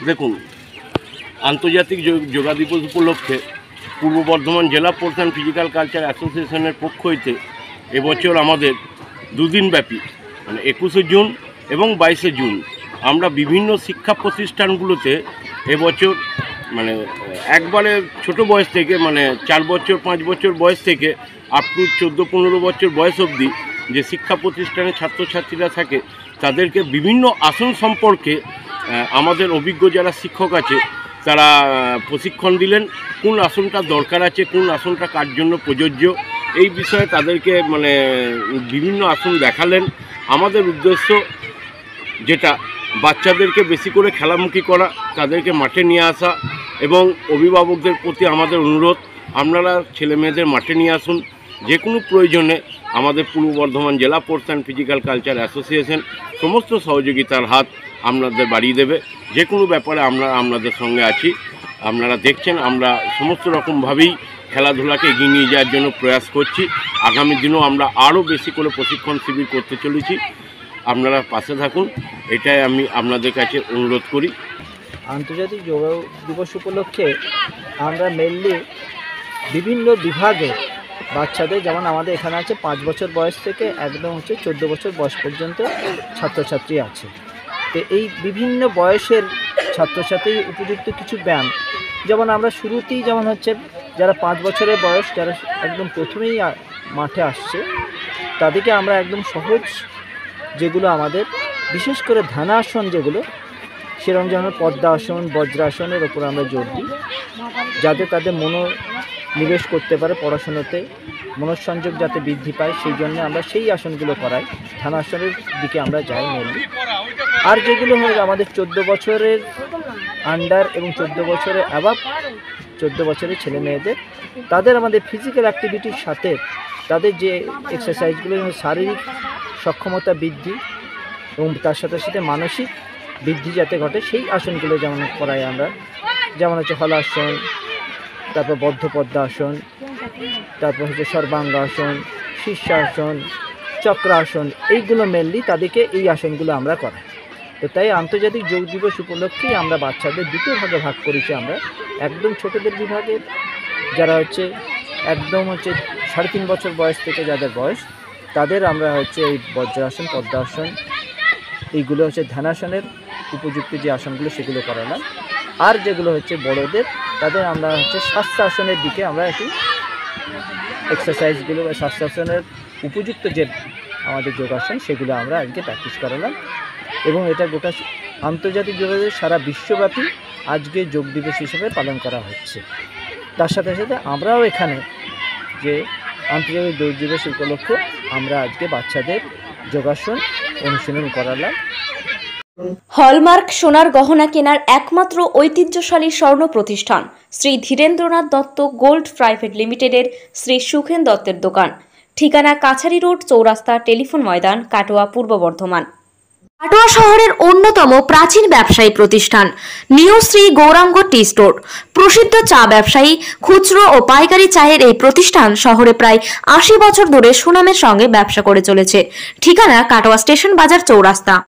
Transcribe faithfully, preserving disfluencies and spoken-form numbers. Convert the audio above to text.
দেখুন, আন্তর্জাতিক যোগা দিবস উপলক্ষে পূর্ব বর্ধমান জেলা স্পোর্টস অ্যান্ড ফিজিক্যাল কালচার অ্যাসোসিয়েশনের পক্ষ হইতে এবছর আমাদের দুদিনব্যাপী মানে একুশে জুন এবং বাইশে জুন আমরা বিভিন্ন শিক্ষা প্রতিষ্ঠানগুলোতে এবছর মানে একবারে ছোট বয়স থেকে মানে চার বছর পাঁচ বছর বয়স থেকে আপ টু চোদ্দো পনেরো বছর বয়স অবধি যে শিক্ষা প্রতিষ্ঠানে ছাত্রছাত্রীরা থাকে তাদেরকে বিভিন্ন আসন সম্পর্কে আমাদের অভিজ্ঞ যারা শিক্ষক আছে তারা প্রশিক্ষণ দিলেন। কোন আসনটা দরকার আছে, কোন আসনটা কার জন্য প্রযোজ্য, এই বিষয়ে তাদেরকে মানে বিভিন্ন আসন দেখালেন। আমাদের উদ্দেশ্য যেটা বাচ্চাদেরকে বেশি করে খেলামুখী করা, তাদেরকে মাঠে নিয়ে আসা এবং অভিভাবকদের প্রতি আমাদের অনুরোধ আপনারা ছেলে মেয়েদের মাঠে নিয়ে আসুন। যে কোনো প্রয়োজনে আমাদের পূর্ব বর্ধমান জেলা sports and physical culture association সমস্ত সহযোগিতার হাত আপনাদের বাড়িয়ে দেবে। যে কোনো ব্যাপারে আমরা আপনাদের সঙ্গে আছি। আপনারা দেখছেন আমরা সমস্ত রকমভাবেই খেলাধুলাকে এগিয়ে নিয়ে যাওয়ার জন্য প্রয়াস করছি। আগামী দিনেও আমরা আরও বেশি করে প্রশিক্ষণ শিবির করতে চলেছি। আপনারা পাশে থাকুন, এটাই আমি আপনাদের কাছে অনুরোধ করি। আন্তর্জাতিক যোগ দিবস উপলক্ষে আমরা মেনলি বিভিন্ন বিভাগে বাচ্চাদের, যেমন আমাদের এখানে আছে পাঁচ বছর বয়স থেকে একদম হচ্ছে চোদ্দো বছর বয়স পর্যন্ত ছাত্রছাত্রী আছে। তো এই বিভিন্ন বয়সের ছাত্রছাত্রী উপযুক্ত কিছু ব্যায়াম, যেমন আমরা শুরুতেই যেমন হচ্ছে যারা পাঁচ বছরের বয়স, যারা একদম প্রথমেই মাঠে আসছে, তাদেরকে আমরা একদম সহজ যেগুলো আমাদের বিশেষ করে ধ্যানাসন যেগুলো, সেরকম যেমন পদ্মাসন বজ্রাসনের ওপর আমরা জোর দিই, যাতে তাদের মনোনিবেশ করতে পারে পড়াশোনাতে, মনঃসংযোগ যাতে বৃদ্ধি পায়, সেই জন্য আমরা সেই আসনগুলো করাই। ধ্যানাসনের দিকে আমরা যাই মেনলি। আর যেগুলো হয় আমাদের চোদ্দো বছরের আন্ডার এবং চোদ্দো বছরের অ্যাবাভ চোদ্দো বছরের ছেলে মেয়েদের, তাদের আমাদের ফিজিক্যাল অ্যাক্টিভিটির সাথে তাদের যে এক্সারসাইজগুলো, শারীরিক সক্ষমতা বৃদ্ধি এবং তার সাথে সাথে মানসিক বৃদ্ধি যাতে ঘটে, সেই আসনগুলো যেমন করাই আমরা। যেমন হচ্ছে হলাসন, তারপর বদ্ধ পদ্মাসন, তারপর হচ্ছে সর্বাঙ্গাসন, শীর্ষাসন, চক্রাসন, এইগুলো মেনলি তাদেরকে এই আসনগুলো আমরা করাই। তো তাই আন্তর্জাতিক যোগ দিবস উপলক্ষেই আমরা বাচ্চাদের দুটো ভাগে ভাগ করেছি। আমরা একদম ছোটোদের বিভাগে যারা হচ্ছে একদম হচ্ছে সাড়ে তিন বছর বয়স থেকে যাদের বয়স, তাদের আমরা হচ্ছে এই বজ্রাসন পদ্মাসন এইগুলো হচ্ছে ধ্যানাসনের উপযুক্ত যে আসনগুলো সেগুলো করালাম। আর যেগুলো হচ্ছে বড়দের, তাদের আমরা হচ্ছে শ্বাসাসনের দিকে আমরা একটু এক্সারসাইজগুলো বা শ্বাসাসনের উপযুক্ত যে আমাদের যোগাসন সেগুলো আমরা আজকে প্র্যাকটিস করালাম। এবং এটা গোটা আন্তর্জাতিক যোগ দিবস সারা বিশ্বব্যাপী আজকে যোগ দিবস হিসেবে পালন করা হচ্ছে। তার সাথে সাথে আমরাও এখানে যে আন্তর্জাতিক যোগ দিবস উপলক্ষে আমরা আজকে বাচ্চাদের যোগাসন অনুশীলন করালাম। হলমার্ক সোনার গহনা কেনার একমাত্র ঐতিহ্যশালী স্বর্ণ প্রতিষ্ঠান শ্রী ধীরেন্দ্রনাথ দত্ত গোল্ড প্রাইভেট লিমিটেডের শ্রী সুখেন দত্তের দোকান। ঠিকানা কাছারি রোড, চৌরাস্তা, টেলিফোন ময়দান, কাটোয়া, পূর্ব বর্ধমান। কাটোয়া শহরের অন্যতম প্রাচীন ব্যবসায়ী প্রতিষ্ঠান new Shri Gouranga tea store. প্রসিদ্ধ চা ব্যবসায়ী, খুচরো ও পাইকারি চায়ের এই প্রতিষ্ঠান শহরে প্রায় আশি বছর ধরে সুনামের সঙ্গে ব্যবসা করে চলেছে। ঠিকানা কাটোয়া স্টেশন বাজার, চৌরাস্তা।